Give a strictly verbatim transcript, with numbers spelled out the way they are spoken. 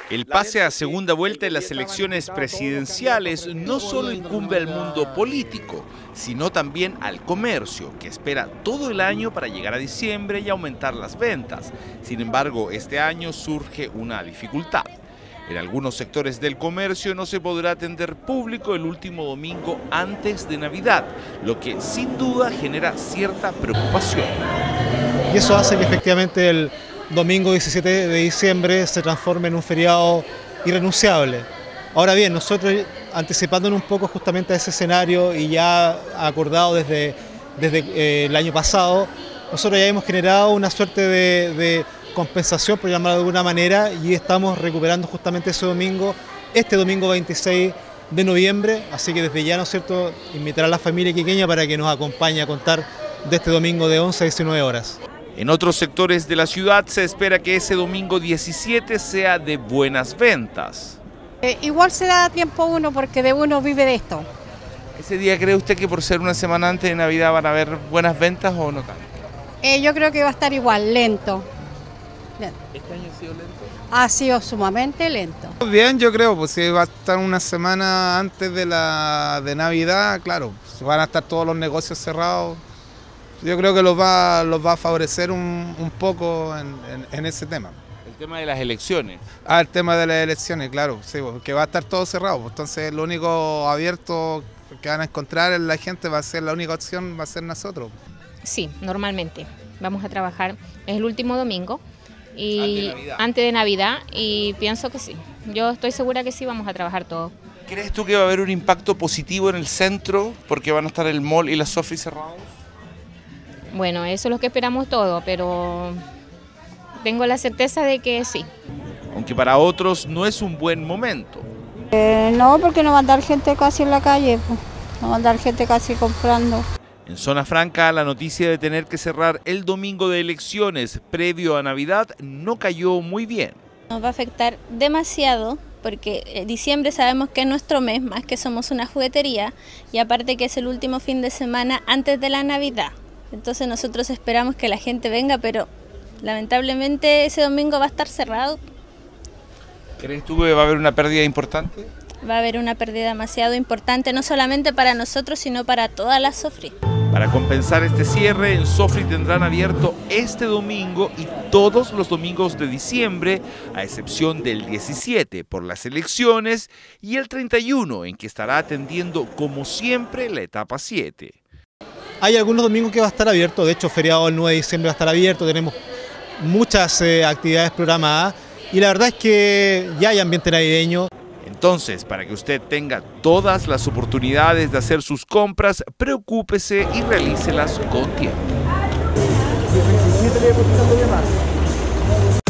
El pase a segunda vuelta en las elecciones presidenciales no solo incumbe al mundo político, sino también al comercio, que espera todo el año para llegar a diciembre y aumentar las ventas. Sin embargo, este año surge una dificultad. En algunos sectores del comercio no se podrá atender público el último domingo antes de Navidad, lo que sin duda genera cierta preocupación. Y eso hace que efectivamente el domingo diecisiete de diciembre se transforme en un feriado irrenunciable. Ahora bien, nosotros anticipándonos un poco justamente a ese escenario y ya acordado desde, desde eh, el año pasado, nosotros ya hemos generado una suerte de, de compensación, por llamarlo de alguna manera, y estamos recuperando justamente ese domingo, este domingo veintiséis de noviembre, así que desde ya, ¿no es cierto?, invitar a la familia quiqueña para que nos acompañe a contar de este domingo de once a diecinueve horas. En otros sectores de la ciudad se espera que ese domingo diecisiete sea de buenas ventas. Eh, igual se da tiempo uno porque de uno vive de esto. ¿Ese día cree usted que por ser una semana antes de Navidad van a haber buenas ventas o no tanto? Eh, yo creo que va a estar igual, lento. lento. ¿Este año ha sido lento? Ha sido sumamente lento. Bien, yo creo, pues si va a estar una semana antes de la de Navidad, claro, van a estar todos los negocios cerrados. Yo creo que los va, los va a favorecer un, un poco en, en, en ese tema. El tema de las elecciones. Ah, el tema de las elecciones, claro, sí, porque va a estar todo cerrado. Pues, entonces lo único abierto que van a encontrar en la gente va a ser, la única opción va a ser nosotros. Sí, normalmente. Vamos a trabajar, es el último domingo y antes de Navidad, antes de Navidad y pienso que sí. Yo estoy segura que sí vamos a trabajar todo. ¿Crees tú que va a haber un impacto positivo en el centro porque van a estar el mall y la Sofi cerrados? Bueno, eso es lo que esperamos todo, pero tengo la certeza de que sí. Aunque para otros no es un buen momento. Eh, no, porque no va a andar gente casi en la calle, pues. No va a andar gente casi comprando. En Zona Franca, la noticia de tener que cerrar el domingo de elecciones previo a Navidad no cayó muy bien. Nos va a afectar demasiado porque diciembre sabemos que es nuestro mes, más que somos una juguetería, y aparte que es el último fin de semana antes de la Navidad. Entonces nosotros esperamos que la gente venga, pero lamentablemente ese domingo va a estar cerrado. ¿Crees tú que va a haber una pérdida importante? Va a haber una pérdida demasiado importante, no solamente para nosotros, sino para toda la Sofri. Para compensar este cierre, en Sofri tendrán abierto este domingo y todos los domingos de diciembre, a excepción del diecisiete por las elecciones y el treinta y uno, en que estará atendiendo como siempre la etapa siete. Hay algunos domingos que va a estar abierto, de hecho feriado el nueve de diciembre va a estar abierto, tenemos muchas eh, actividades programadas y la verdad es que ya hay ambiente navideño. Entonces, para que usted tenga todas las oportunidades de hacer sus compras, preocúpese y realícelas con tiempo.